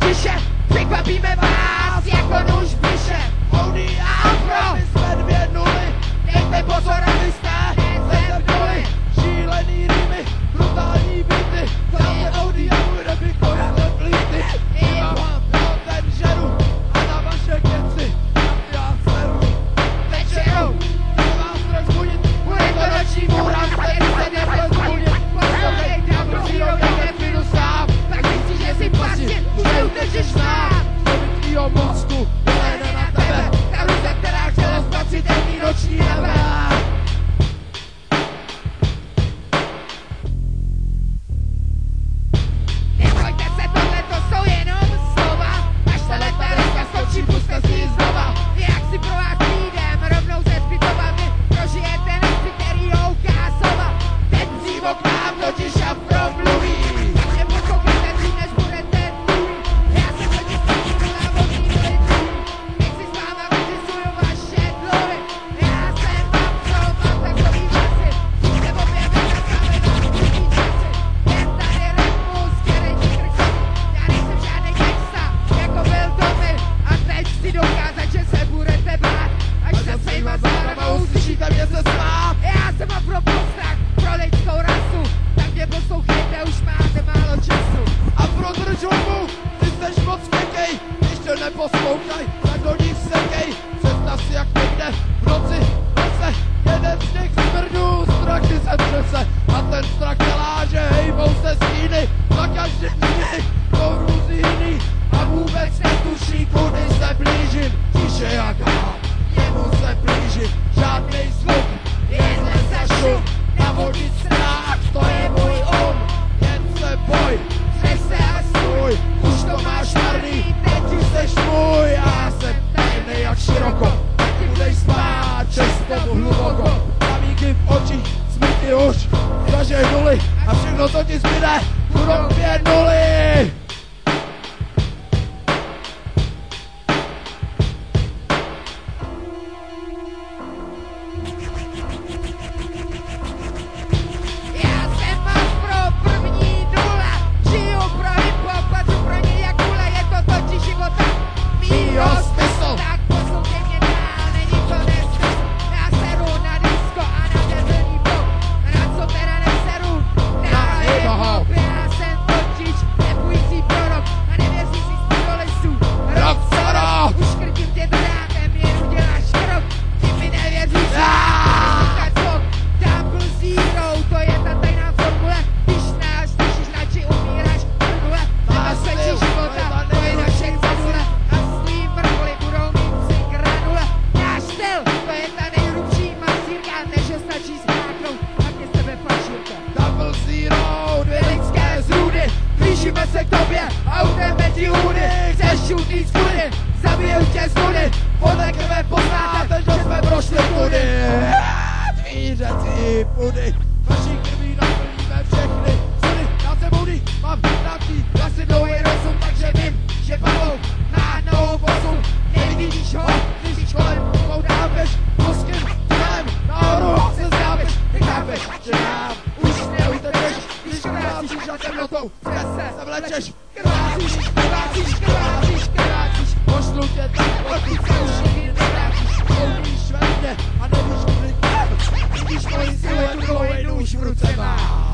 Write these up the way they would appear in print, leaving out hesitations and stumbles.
tiše, překvapíme vás jako nůž břiše. Audi a Affro, my jsme 2-0, dejte pozor, abyste nezem doly. Šílený rýmy, brutální beaty, dáte Audi a můj repy kojené plíty. Mám ten žeru a na vaše keci, já seru. Večerou, vás rozbudit, bude to noční můra, který se nerozbudit. Poslouchej, double zero, jak neplynu sám, tak myslíš, že si pasně, že utečeš sám. Do vytvýho mozku, dolejde na tebe, ta ruce, která chtěla spatřit temný noční nebe. Nebojte se, tohle to jsou jenom slova, až se leta dneska skočí, puste si ji znova. Jak si pro vás týdem, rovnou se zpytovami, prožijete nechci, který houká sova. Ten dřívo k nám totiž Affro mluví, neposlouchejte dřív, než budete tvůj. Já jsem totiž taky návodní lidí, nechci s váma vyřisuju vaše dluhy. Já jsem Affro, mám takový vlasy, nebo během na sále na určitý časy. Jen tady rytmus, který ti krčí, já nejsem žádnej gangsta, jako byl Tommy. A teď si dokázat, že se budete bát, až za svýma zádama uslyšíte mě se smát. Já jsem Affro postrach pro lidskou rasu, tak mě poslouchejte, už máte málo času. Affro drž hubu, ty seš moc měkkej, když to neposlouchaj, tak do nich sekej. Představ si, jak někde v noci lese jeden z těch smrdů, strachy se třese. A ten strach dělá, že hejbou se stíny, za každý dny to hrůzí jiný. A vůbec netuší, kudy se blížím, tiše jak hám, jemu se blížím. Žádnej zvuk, jen za šum, navodit strach, to je můj jen se boj, řeš se a stůj, už to máš marný, teď už seš můj. Já jsem tajemnej jak široko, ty budeš spát čistou hluboko. Kamíky v očích, smrti už, zažehnuly a všechno to ti zbyde, budou 2-0. Tak poslouchej mě dál, není to nesmysl. Já seru na disco a na debilní pop. Na co teda neseru? Na hip-hop. Já jsem totiž nebující prorok a nevěří si spidolistů. Rok co rok! Uškrtím tě drátem, jen uděláš krok. Ty mi nevěříš, říkat zvuk. Double zero, to je ta tajná formule. Když nás slyšíš, radši umíráš prvnule. Nebezpečí života, to je naše cedule. To je ta nejhrubší masírka, než je stačí zmáknout a mě z tebe flašírka. Double zero, 2 lidské zrůdy, blížíme se k tobě a udeme ti hůdy. Chceš šutý z kudy, zabijou tě z nudy, podle krve poznáte, že jsme prošli tudy. Tvířecí pudy, vaší krví naplníme všechny sudy. Já jsem Moody, mám natý hlasy dlouhý rozum, takže vím, že palou na novou posun. Nevidíš ho, když kolem dápeš, poskytl, nahoru se zdápeš, ty chápeš, že nám už neutečeš, když krvácíš a temnotou se vlečeš, krvácíš, pošlu tě tak, pokud se už nikdy nevrátíš, koumíš ve mně a nevíš kudy kam, vidíš moji siluetu, dlouhej nůž v ruce mám.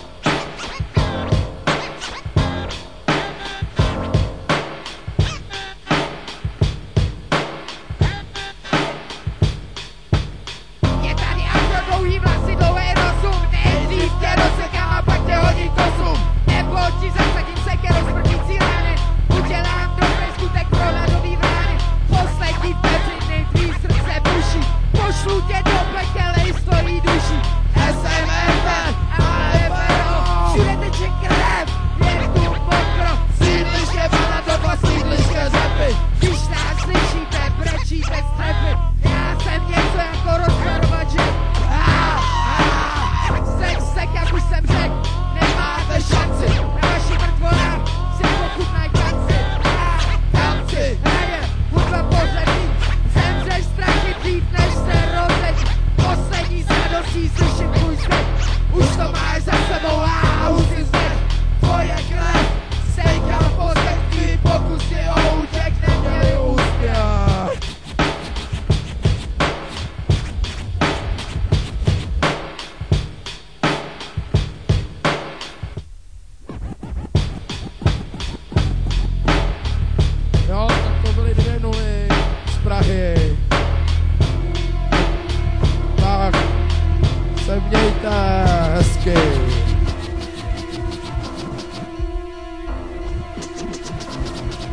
Ti zasadím se ke rozprtící rány, udělám dobrý skutek pro hladový vrány. Poslední vteřiny tvý srdce buší, pošlu tě do pekele i stojí duší. SMF a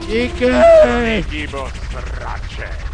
Díky! Kýbl srače.